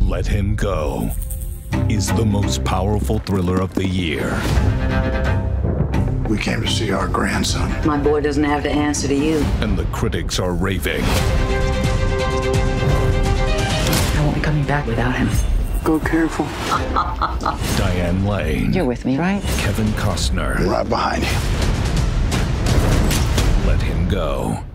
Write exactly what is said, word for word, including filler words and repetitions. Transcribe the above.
Let Him Go is the most powerful thriller of the year. We came to see our grandson. My boy doesn't have to answer to you. And the critics are raving. I won't be coming back without him. Go careful. Diane Lane. You're with me, right? Kevin Costner. I'm right behind you. Let Him Go.